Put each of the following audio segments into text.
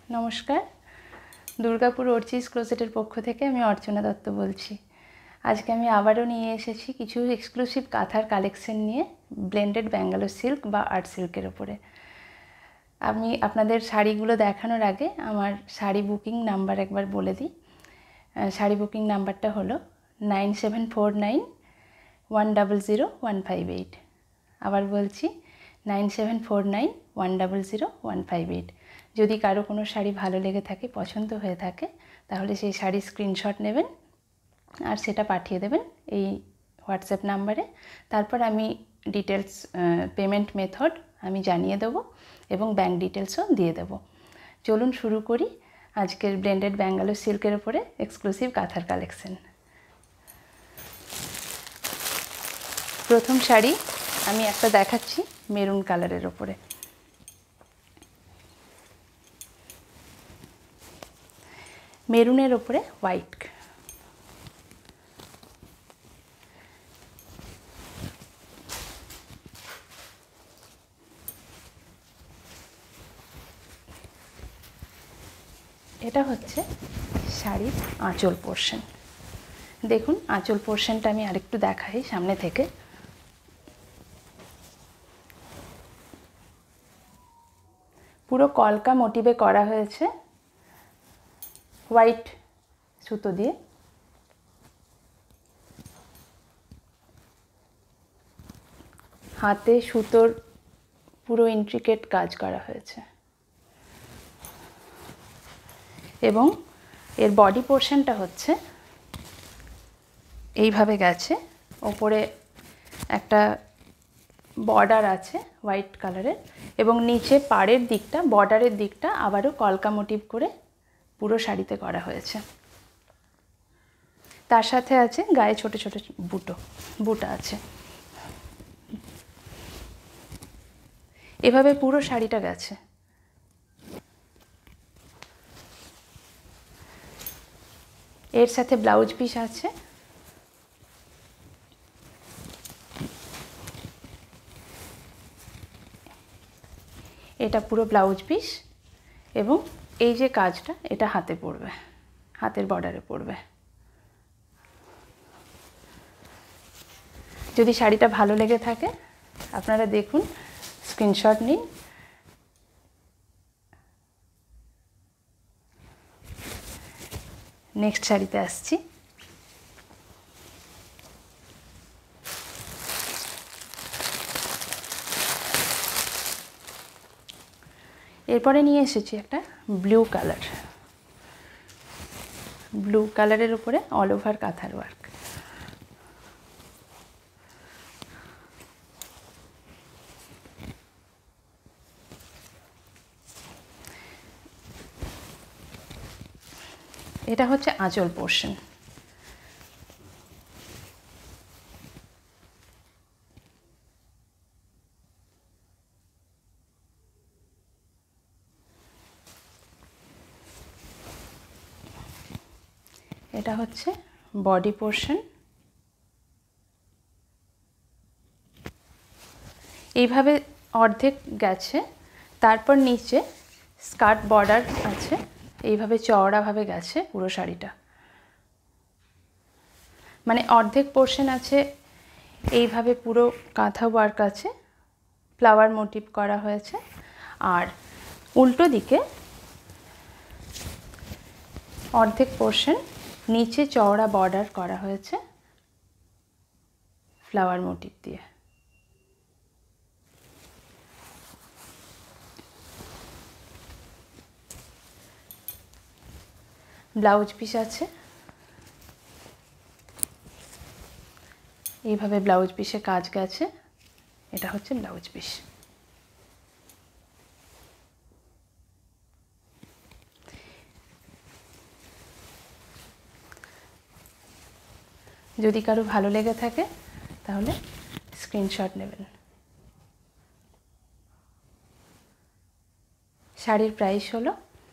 नमस्कार दुर्गापुर अर्चिज क्लोजेटर पक्ष थेके आमी अर्चना दत्त बोलছি। आज के आमी आबारो निये एसेছি किछु एक्सक्लूसिव काथार कालेक्शन निये ब्लेंडेड बेंगालोर सिल्क बा आर्ट सिल्केर उपरे। आमी आपनादेर शाड़ीगुलो देखानोर आगे आमार शाड़ी बुकिंग नाम्बार एकबार बोले दिई। शाड़ी बुकिंग नाम्बारटा हलो 9749100158। आबार बोलছি 9749100158। যদি কারো কোনো শাড়ি ভালো লেগে থাকে পছন্দ হয়ে থাকে তাহলে সেই শাড়ির স্ক্রিনশট নেবেন আর সেটা পাঠিয়ে দেবেন এই হোয়াটসঅ্যাপ নাম্বারে। তারপর আমি ডিটেলস পেমেন্ট মেথড আমি জানিয়ে দেবো এবং ব্যাংক ডিটেলসও দিয়ে দেবো। চলুন শুরু করি আজকের ব্লেন্ডেড ব্যাঙ্গালোর সিল্কের উপরে এক্সক্লুসিভ কাঁথার কালেকশন। প্রথম শাড়ি আমি একটা দেখাচ্ছি মেরুন কালারের উপরে। মেরুনের উপরে হোয়াইট। এটা হচ্ছে শাড়ির আঁচল পোর্শন। দেখুন আঁচল পোর্শনটা আমি আরেকটু দেখাই সামনে থেকে। পুরো কলকা মোটিভে করা হয়েছে হোয়াইট সুতো দিয়ে। হাতে সুতোর পুরো ইন্ট্রিকেট কাজ করা হয়েছে এবং এর বডি পোর্শনটা হচ্ছে এইভাবে গেছে। ওপরে একটা বর্ডার আছে হোয়াইট কালারের এবং নিচে পাড়ের দিকটা বর্ডারের দিকটা আবারও কলকা মোটিভ করে পুরো শাড়িতে করা হয়েছে। তার সাথে আছে গায়ে ছোট ছোট বুটা আছে। এভাবে পুরো শাড়িটা গেছে। এর সাথে ব্লাউজ পিস আছে। এটা পুরো ব্লাউজ পিস এবং এই যে কাজটা এটা হাতে পড়বে, হাতের বর্ডারে পড়বে। যদি শাড়িটা ভালো লেগে থাকে আপনারা দেখুন, স্ক্রিনশট নিন। নেক্সট শাড়িতে আসছি। এরপরে নিয়ে এসেছি একটা ব্লু কালার। ব্লু কালারের উপরে অল ওভার কাঁথার ওয়ার্ক। এটা হচ্ছে আঁচল পোর্শন। এটা হচ্ছে বডি পোর্শন। এইভাবে অর্ধেক গেছে, তারপর নিচে স্কার্ট বর্ডার আছে, এইভাবে চওড়াভাবে গেছে পুরো শাড়িটা। মানে অর্ধেক পোর্শন আছে এইভাবে পুরো কাঁথা ওয়ার্ক আছে, ফ্লাওয়ার মোটিভ করা হয়েছে। আর উল্টো দিকে অর্ধেক পোর্শন নিচে চওড়া বর্ডার করা হয়েছে ফ্লাওয়ার মোটিভ দিয়ে। ব্লাউজ পিস আছে। এইভাবে ব্লাউজ পিসে কাজ গেছে। এটা হচ্ছে ব্লাউজ পিস। যদি কারো ভালো লেগে থাকে তাহলে স্ক্রিনশট নেবেন। শাড়ির প্রাইস হলো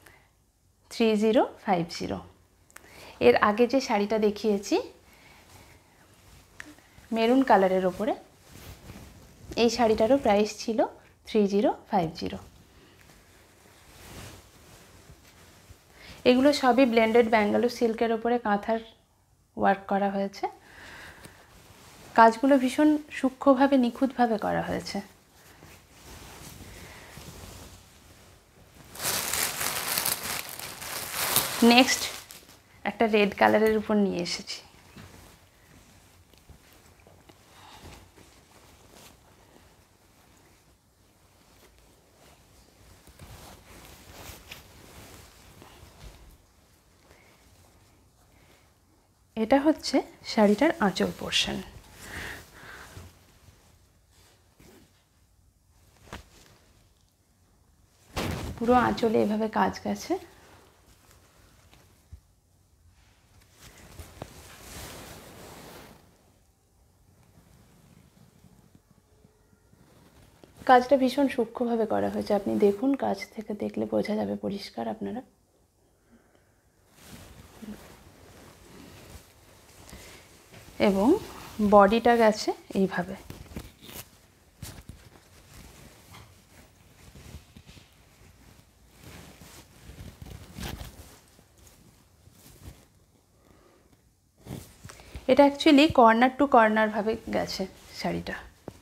3050। এর আগে যে শাড়িটা দেখিয়েছি মেরুন কালারের ওপরে, এই শাড়িটারও প্রাইস ছিল 3050। এগুলো সবই ব্লেন্ডেড ব্যাঙ্গালোর সিল্কের ওপরে কাঁথার ওয়ার্ক করা হয়েছে। কাজগুলো ভীষণ সূক্ষ্মভাবে নিখুঁতভাবে করা হয়েছে। নেক্সট একটা রেড কালারের উপর নিয়ে এসেছি। এটা হচ্ছে শাড়িটার আঁচল পোর্শন। পুরো আঁচলে এভাবে কাজ গেছে। কাজটা ভীষণ সূক্ষ্মভাবে করা হয়েছে, আপনি দেখুন, কাছ থেকে দেখলে বোঝা যাবে পরিষ্কার আপনারা। এবং বডিটা গেছে এইভাবে। এটা অ্যাকচুয়ালি কর্নার টু কর্নার ভাবে গেছে শাড়িটা।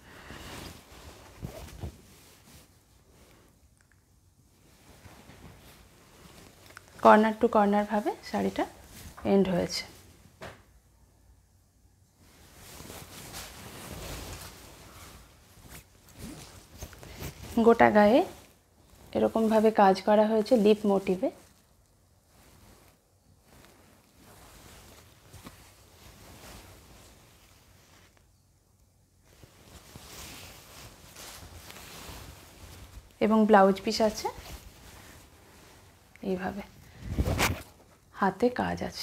কর্নার টু কর্নার ভাবে শাড়িটা এন্ড হয়েছে। গোটা গায়ে এরকমভাবে কাজ করা হয়েছে লিপ মোটিভে। এবং ব্লাউজ পিস আছে এইভাবে, হাতে কাজ আছে।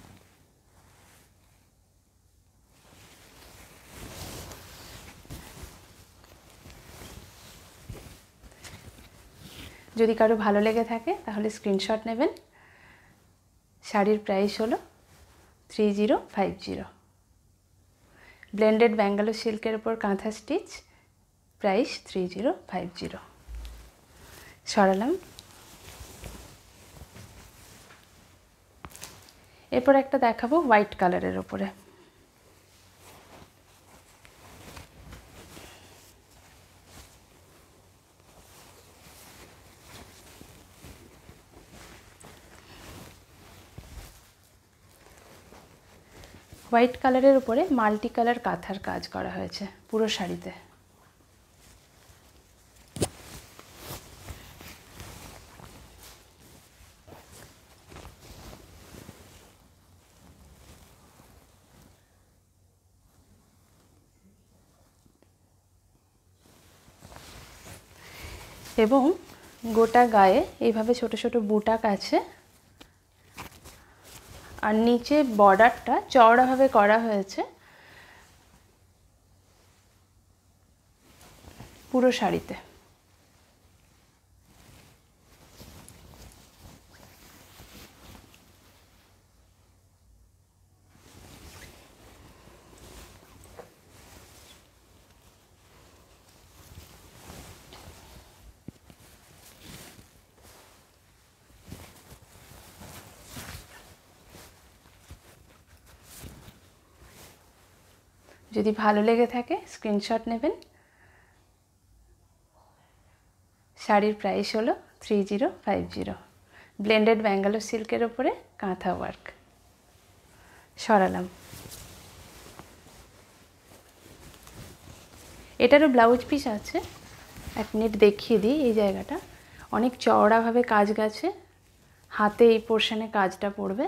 যদি কারো ভালো লেগে থাকে তাহলে স্ক্রিনশট নেবেন। শাড়ির প্রাইস হলো 3050। ব্লেন্ডেড ব্যাঙ্গালোর সিল্কের উপর কাঁথা স্টিচ, প্রাইস 3050। সরালাম। এরপর একটা দেখাবো হোয়াইট কালারের ওপরে। হোয়াইট কালারের উপরে মাল্টি কালার কাঁথার কাজ করা হয়েছে পুরো শাড়িতে। এবং গোটা গায়ে এইভাবে ছোট ছোট বুটাক আছে। আর নিচে বর্ডারটা চওড়াভাবে করা হয়েছে পুরো শাড়িতে। যদি ভালো লেগে থাকে স্ক্রিনশট নেবেন। শাড়ির প্রাইস হলো 3050। ব্লেন্ডেড ব্যাঙ্গালোর সিল্কের ওপরে কাঁথা ওয়ার্ক। সরালাম। এটারও ব্লাউজ পিস আছে, 1 মিনিট দেখিয়ে দিই। এই জায়গাটা অনেক চওড়াভাবে কাজ গেছে, হাতে এই পোর্শনে কাজটা পড়বে।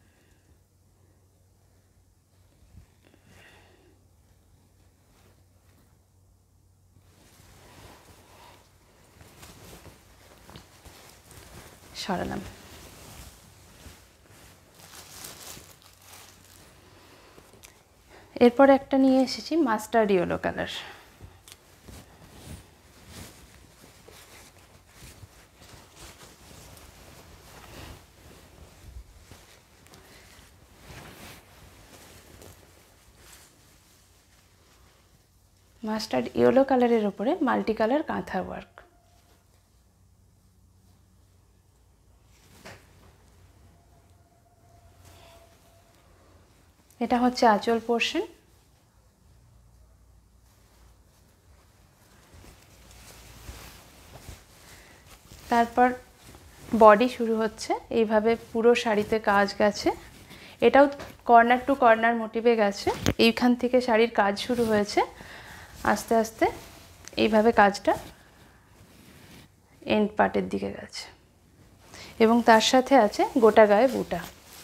সরালাম। এরপর একটা নিয়ে এসেছি mustard yellow colour. Mustard yellow কালারের উপরে মাল্টি কালার কাঁথা ওয়ার্ক। এটা হচ্ছে আঁচল পোর্শন। তারপর বডি শুরু হচ্ছে। এইভাবে পুরো শাড়িতে কাজ গেছে। এটাও কর্নার টু কর্নার মোটিভে গেছে। এইখান থেকে শাড়ির কাজ শুরু হয়েছে, আস্তে আস্তে এইভাবে কাজটা এন্ড পার্টের দিকে গেছে এবং তার সাথে আছে গোটা গায়ে বুটা।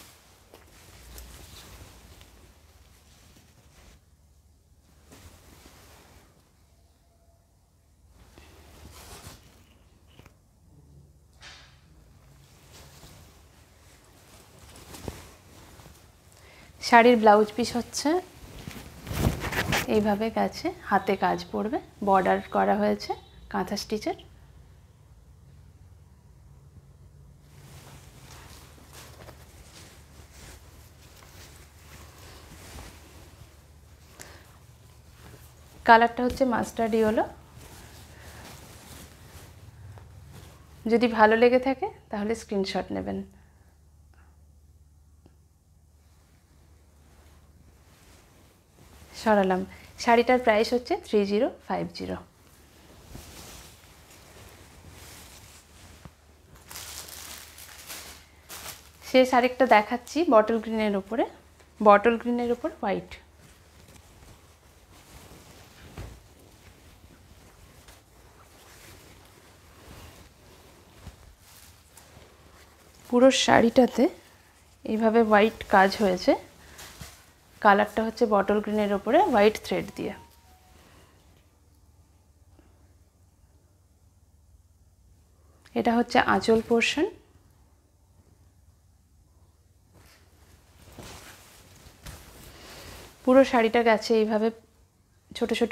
শাড়ির ব্লাউজ পিস হচ্ছে এইভাবে গেছে, হাতে কাজ পড়বে, বর্ডার করা হয়েছে কাঁথা স্টিচের। কালারটা হচ্ছে মাস্টার্ড ইয়েলো। যদি ভালো লেগে থাকে তাহলে স্ক্রিনশট নেবেন। সরালাম। শাড়িটার প্রাইস হচ্ছে 3050। শেষ আরেকটা দেখাচ্ছি বটল গ্রিনের উপরে, বটল গ্রিনের উপর হোয়াইট। পুরো শাড়িটাতে এইভাবে হোয়াইট কাজ হয়েছে। কালারটা হচ্ছে বটল গ্রিনের উপরে হোয়াইট থ্রেড দিয়ে। এটা হচ্ছে আঁচল পোর্শন। পুরো শাড়িটা গেছে এইভাবে ছোট ছোট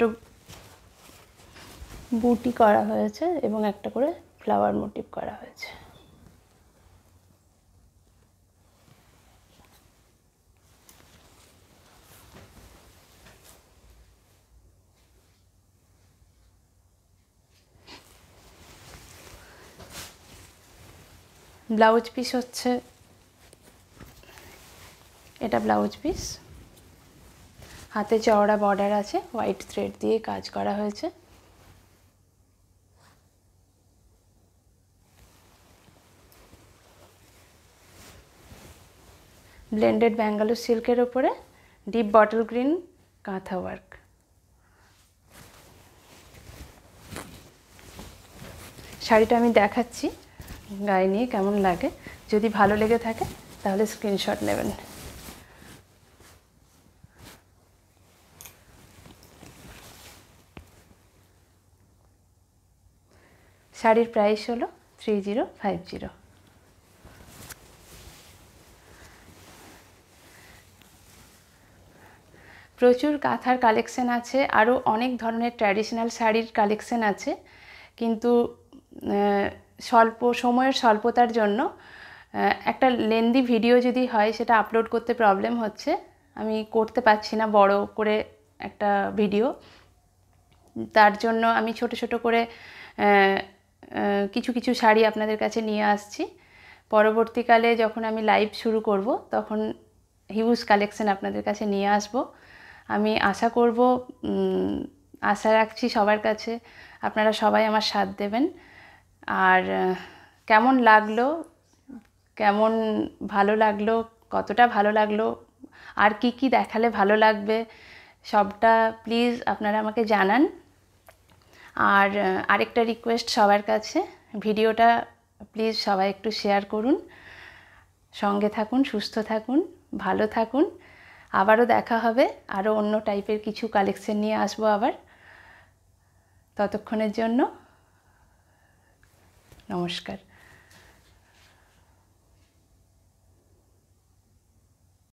বুটি করা হয়েছে এবং একটা করে ফ্লাওয়ার মোটিভ করা হয়েছে। ব্লাউজ পিস হচ্ছে এটা ব্লাউজ পিস, হাতে চওড়া বর্ডার আছে, হোয়াইট থ্রেড দিয়ে কাজ করা হয়েছে। ব্লেন্ডেড ব্যাঙ্গালোর সিল্কের ওপরে deep bottle green kantha work. শাড়িটা আমি দেখাচ্ছি গায়ে নিয়ে কেমন লাগে। যদি ভালো লেগে থাকে তাহলে স্ক্রিনশট নেবেন। শাড়ির প্রাইস হলো 3050। প্রচুর কাঁথার কালেকশন আছে, আরও অনেক ধরনের ট্র্যাডিশনাল শাড়ির কালেকশন আছে, কিন্তু সময়ের স্বল্পতার জন্য একটা লেন্দি ভিডিও যদি হয় সেটা আপলোড করতে প্রবলেম হচ্ছে। আমি করতে পারছি না বড় করে একটা ভিডিও, তার জন্য আমি ছোট ছোট করে কিছু কিছু শাড়ি আপনাদের কাছে নিয়ে আসছি। পরবর্তীকালে যখন আমি লাইভ শুরু করব তখন হিউজ কালেকশন আপনাদের কাছে নিয়ে আসব। আমি আশা রাখছি সবার কাছে আপনারা সবাই আমার সাথ দেবেন। আর কেমন লাগলো, কেমন ভালো লাগলো, কতটা ভালো লাগলো, আর কি কি দেখালে ভালো লাগবে সবটা প্লিজ আপনারা আমাকে জানান। আর আরেকটা রিকোয়েস্ট সবার কাছে, ভিডিওটা প্লিজ সবাই একটু শেয়ার করুন। সঙ্গে থাকুন, সুস্থ থাকুন, ভালো থাকুন। আবারও দেখা হবে, আরও অন্য টাইপের কিছু কালেকশন নিয়ে আসবো আবার। ততক্ষণের জন্য নমস্কার।